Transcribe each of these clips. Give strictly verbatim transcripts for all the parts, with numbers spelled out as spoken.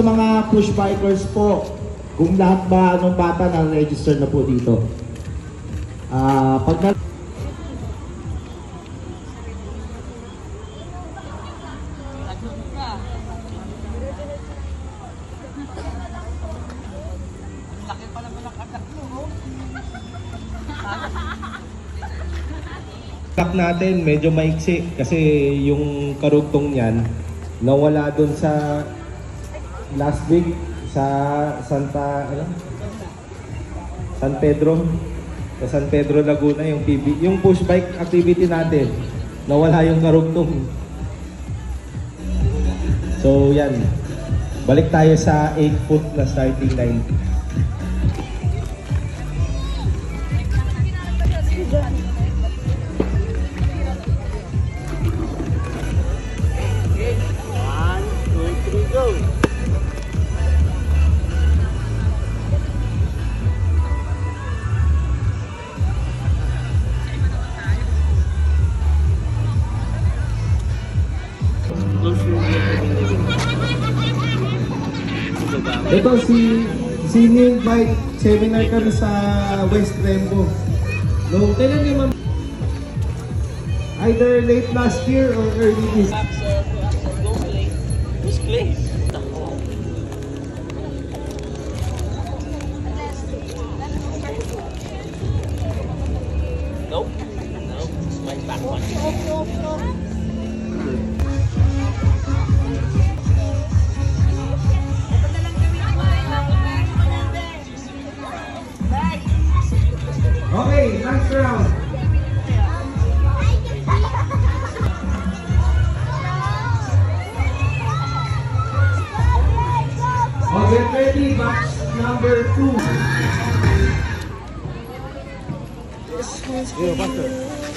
sa mga push bikers po, kung lahat ba anong bata na register na po dito. Ah, uh, pag na Lock natin medyo maiksi kasi yung karugtong niyan nawala doon sa last week sa Santa ano? San Pedro sa San Pedro Laguna yung P B yung push bike activity natin nawala yung karugtong. So yan, balik tayo sa eight foot na starting line. Ito si senior bike seminar kami sa West Rembo. No, kailan ni ma'am? Either late last year or early this year. Who's Clay? Nope. Nope. It's my back one. Okay, last round. Oh, get ready, batch number two. Yeah, faster.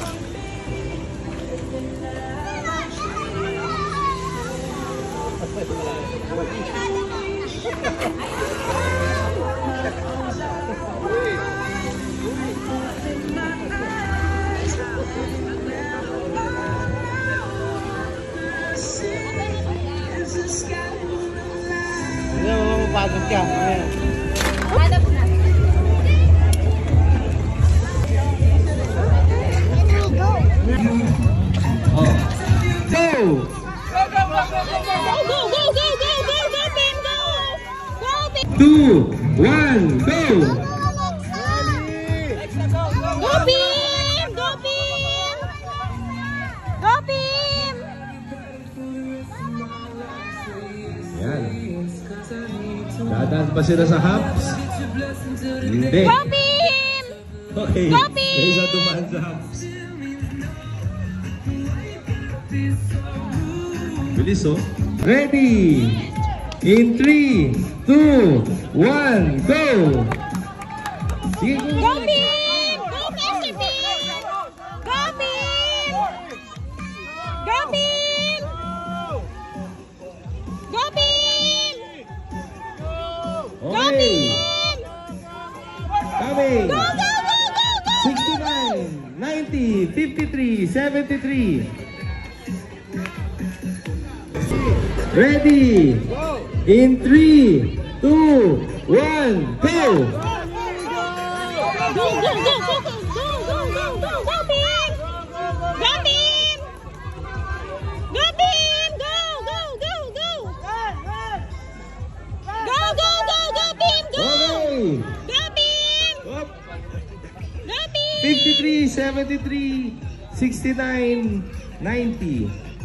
Pagod ka. Ayan. Oh. Go! Go, go, go, go, go, go, go, go, go, go, go, go, go, Bim, go! Go, Bim! Two, one, go! Go, Bim! Go, Bim! Go, Bim! Yan. Dadaan pa sila sa hops? Hindi. Go, Bim! Okay. Go, Bim! May isa dumaan sa hops. Bilis oh. Ready! In three, two, one, go! Sige, go! Go, Bim! Go, Mister Bim! Go, Bim! Go, Bim! Go, Bim! Go, Okay. Bim! Coming! Go, go, go, go, go! sixty-nine, ninety, fifty-three, seventy-three. Ready? In three, two, one, go! Go, go, go, go, go, go, go, go, go, go, Bim! Go, Bim! Go, Bim! Go, go, go, go! Go, go, go, go, Bim! Go! Okay! Go, Bim! Up. Go, Bim! fifty-three, seventy-three, sixty-nine, ninety.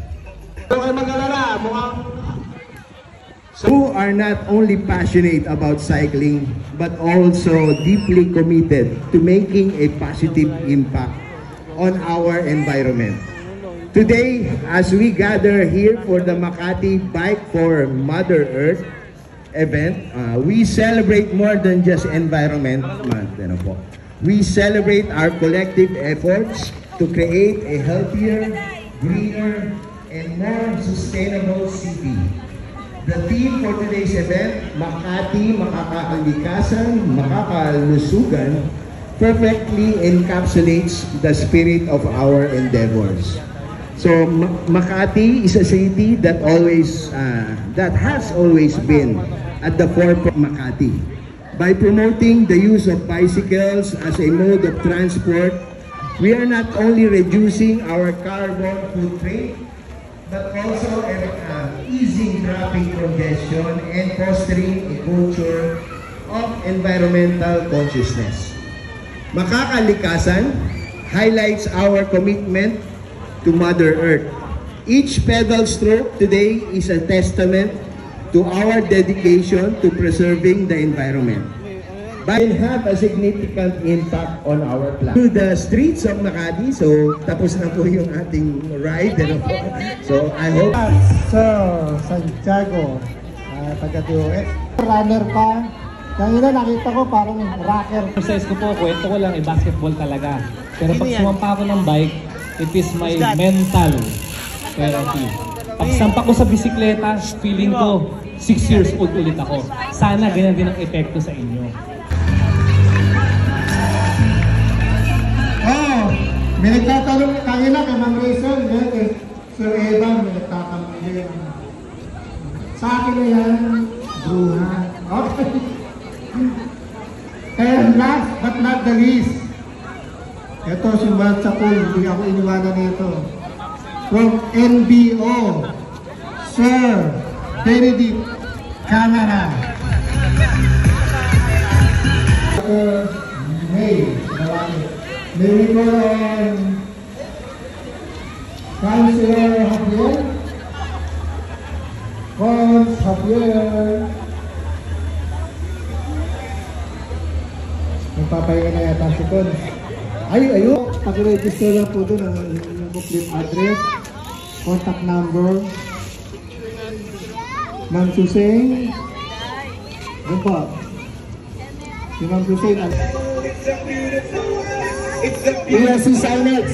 Who are not only passionate about cycling but also deeply committed to making a positive impact on our environment. Today, as we gather here for the Makati Bike for Mother Earth event, uh, we celebrate more than just Environment Month. Ano po? We celebrate our collective efforts to create a healthier, greener, and more sustainable city. The theme for today's event, Makati, Makakalikasan, Makakalusugan, perfectly encapsulates the spirit of our endeavors. So Ma- Makati is a city that always, uh, that has always been at the forefront of Makati. By promoting the use of bicycles as a mode of transport, we are not only reducing our carbon footprint, but also uh, easing traffic congestion and fostering a culture of environmental consciousness. Makakalikasan highlights our commitment to Mother Earth. Each pedal stroke today is a testament to our dedication to preserving the environment. But will have a significant impact on our planet. To the streets of Makati, so tapos na po yung ating ride. Ano po? So I hope... Sir Santiago, uh, taga-D O S. Runner pa. Kanina nakita ko parang rocker. Exercise ko po, kwento ko lang, eh, basketball talaga. Pero pag sumampa ako ng bike, it is my mental therapy. Pag sampa ko sa bisikleta, feeling ko six years old ulit ako. Sana ganyan din ang epekto sa inyo. Oh, may nagtatanong kanina kay Ma'am Rachel, eh, kay Sir Evan, may nagtatanong din. Sa akin na yan, bruhan. Okay. And last but not the least, ito si Manchapol, hindi ako iniwanan nito. From N B O, Sir Benedict Camara. Uh, May, may we go on Councilor Javier? Cons Javier. Magpapahinga na yata si Con. Ay, ayo. Pag-register lang po doon ang ang complete address, contact number. Ma'am Suseng. Ano pa? Si Ma'am Suseng. Yes, si Sinex.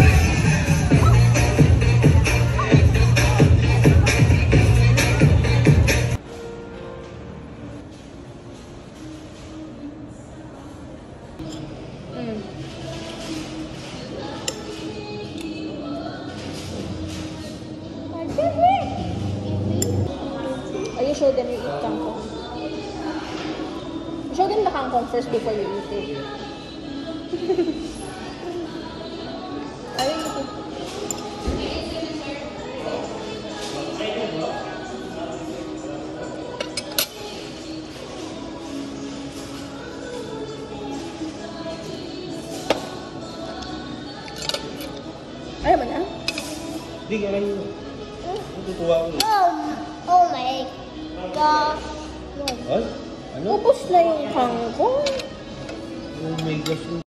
Oh, you show them you eat kangkong. Show them the kangkong first before you eat it. Are you eating? Ayaw mo na? Hindi ka lang yun. Natutuwa ko. Oh, oh my gosh. Ay? Ano? Ubus na yung kangkong. Oh my gosh.